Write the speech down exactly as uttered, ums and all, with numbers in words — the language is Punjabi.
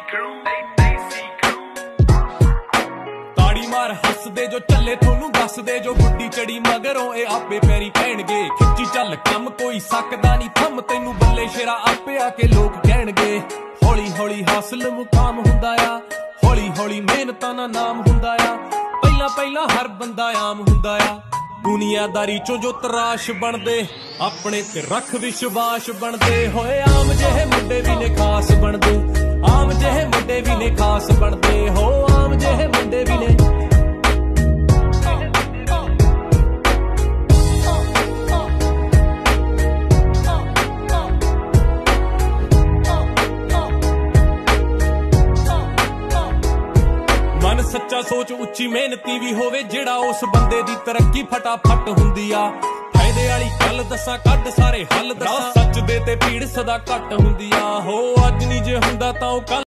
ਤਾੜੀ ਮਾਰ ਹੱਸਦੇ ਜੋ ਚੱਲੇ ਤੁਹਾਨੂੰ ਦੱਸਦੇ ਜੋ ਗੁੱਡੀ ਚੜੀ ਮਗਰੋਂ ਇਹ ਆਪੇ ਪੈਰੀ ਪੈਣਗੇ ਖਿੱਚੀ ਚੱਲ ਕੰਮ ਕੋਈ ਸਕਦਾ ਨਹੀਂ ਥੰਮ ਤੈਨੂੰ ਬੱਲੇ ਸ਼ੇਰਾ ਆਪੇ ਆ ਕੇ ਲੋਕ ਕਹਿਣਗੇ ਹੌਲੀ ਹੌਲੀ ਹਾਸਲ ਮੁਕਾਮ ਹੁੰਦਾ ਆ ਹੌਲੀ ਹੌਲੀ ਮਿਹਨਤਾਂ ਦਾ ਨਾਮ ਹੁੰਦਾ ਆ ਪਹਿਲਾਂ ਪਹਿਲਾਂ ਹਰ ਬੰਦਾ ਆਮ ਹੁੰਦਾ ਆ ਦੁਨੀਆਦਾਰੀ ਚੋਂ ਜੋ ਤਰਾਸ਼ ਬਣਦੇ ਆਪਣੇ ਤੇ ਰੱਖ ਵਿਸ਼ਵਾਸ ਬਣਦੇ ਹੋਏ ਆਮ ਜਿਹੇ ਮੁੰਡੇ ਵੀ ਨੇ ਖਾਸ ਬਣਦੇ ਆਮ ਜਿਹੇ ਮੁੰਡੇ ਵੀ ਨੇ ਖਾਸ ਬਣਦੇ ਹੋ ਆਮ ਜਿਹੇ ਮੁੰਡੇ ਵੀ ਨੇ ਮਨ ਸੱਚਾ ਸੋਚ ਉੱਚੀ ਮਿਹਨਤੀ ਵੀ ਹੋਵੇ ਜਿਹੜਾ ਉਸ ਬੰਦੇ ਦੀ ਤਰੱਕੀ ਫਟਾਫਟ ਹੁੰਦੀ ਆ ਫਾਇਦੇ ਵਾਲੀ ਗੱਲ ਦੱਸਾਂ ਕੱਢ ਸਾਰੇ ਹੱਲ ਦੱਸਾਂ ਸੱਚ ਦੇ ਤੇ ਭੀੜ ਸਦਾ ਘੱਟ ਹੁੰਦੀ ਆ ਹੋ ਅੱਜ ਨਹੀਂ ਜੇ ਹੁੰਦਾ ਤਾਂ ਉਹ